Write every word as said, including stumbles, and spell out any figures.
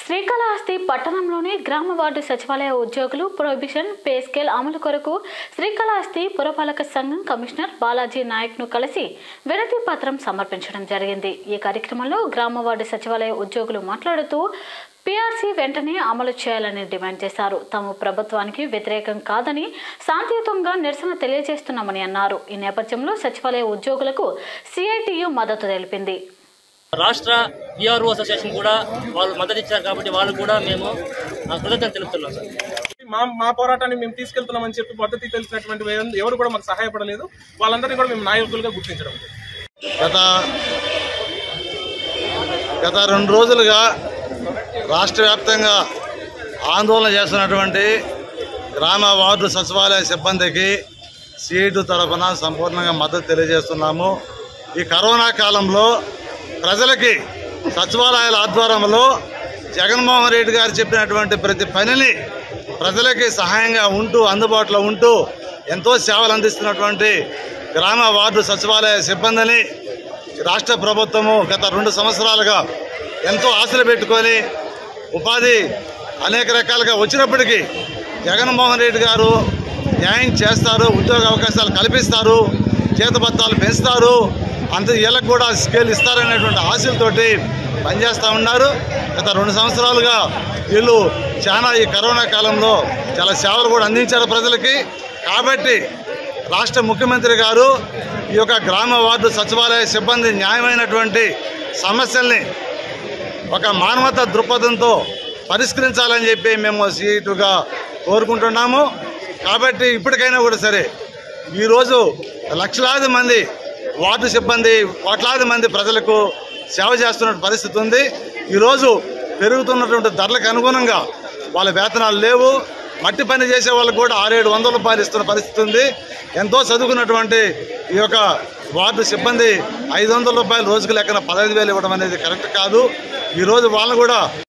శ్రీకాళహస్తి పట్టణంలోని గ్రామ వార్డు సచివాలయ ఉద్యోగులు ప్రొహిబిషన్ పే స్కేల్ అమలు కొరకు శ్రీకాళహస్తి పురపాలక సంఘం కమిషనర్ బాలాజీ నాయక్ ను కలిసి వినతి పత్రం సమర్పించడం జరిగింది। ఈ కార్యక్రమంలో గ్రామ వార్డు సచివాలయ ఉద్యోగులు మాట్లాడుతూ పీఆర్సీ వెంటనే అమలు చేయాలని డిమాండ్ చేశారు। తాము ప్రభుత్వానికి వ్యతిరేకం కాదని శాంతియుతంగా నిరసన తెలియజేస్తున్నామని అన్నారు। ఈ నేపథ్యంలో సచివాలయ ఉద్యోగులకు సిఐటియు మద్దతు తెలిపింది। రాష్ట్ర విఆర్ఓ అసోసియేషన్ కూడా వాళ్ళు మద్దతు ఇచ్చారు కాబట్టి వాళ్ళు కూడా మేము కృతజ్ఞతలు తెలుపుతున్నాం సార్। మా మా పోరాటాన్ని మేము తీసుకెళ్తున్నామని చెప్పి పద్ధతి తెలిసినటువంటి ఎవరు కూడా మాకు సహాయపడలేదు। వాళ్ళందరినీ కూడా మేము నాయకులుగా గుర్తించడం గత గత రెండు రోజులుగా రాష్ట్ర వ్యాప్తంగా ఆందోళన చేస్తున్నటువంటి గ్రామ వార్డు సచివాలయ సిబ్బందికి సిఐటి తరఫున సంపూర్ణంగా మద్దతు తెలియజేస్తున్నాము। ఈ కరోనా కాలంలో ప్రజలకి సచివాలయాల ఆధ్వర్యంలో జగన్మోహన్ రెడ్డి గారు చెప్పినటువంటి ప్రతి పనిని ప్రజలకి సహాయంగా ఉంటూ అందుబాటులో ఉంటూ ఎంతో సేవలు అందిస్తున్నటువంటి గ్రామ వార్డు సచివాలయ సిబ్బందిని రాష్ట్ర ప్రభుత్వము గత రెండు సంవత్సరాలుగా ఎంతో ఆశలు పెట్టుకొని ఉపాధి అనేక రకాలుగా వచ్చినప్పటికీ జగన్మోహన్ రెడ్డి గారు న్యాయం చేస్తారు, ఉద్యోగ అవకాశాలు కల్పిస్తారు, జీతభత్యాలు పెంచుతారు, అంత వీళ్ళకు కూడా స్కేల్ ఇస్తారనేటువంటి ఆశలతోటి పనిచేస్తూ ఉన్నారు। గత రెండు సంవత్సరాలుగా వీళ్ళు చాలా ఈ కరోనా కాలంలో చాలా సేవలు కూడా అందించారు ప్రజలకి। కాబట్టి రాష్ట్ర ముఖ్యమంత్రి గారు ఈ యొక్క గ్రామ వార్డు సచివాలయ సిబ్బంది న్యాయమైనటువంటి సమస్యల్ని ఒక మానవతా దృక్పథంతో పరిష్కరించాలని చెప్పి మేము సీటుగా కోరుకుంటున్నాము। కాబట్టి ఇప్పటికైనా కూడా సరే ఈరోజు లక్షలాది మంది వార్డు సిబ్బంది కోట్లాది మంది ప్రజలకు సేవ చేస్తున్న పరిస్థితి ఉంది। ఈరోజు పెరుగుతున్నటువంటి ధరలకు అనుగుణంగా వాళ్ళ వేతనాలు లేవు। మట్టి పని చేసే వాళ్ళకు కూడా ఆరేడు వందల రూపాయలు ఇస్తున్న పరిస్థితి ఉంది। ఎంతో చదువుకున్నటువంటి ఈ యొక్క వార్డు సిబ్బంది ఐదు వందల రూపాయలు రోజుకు లెక్కన పదహైదు వేలు ఇవ్వడం అనేది కరెక్ట్ కాదు। ఈరోజు వాళ్ళని కూడా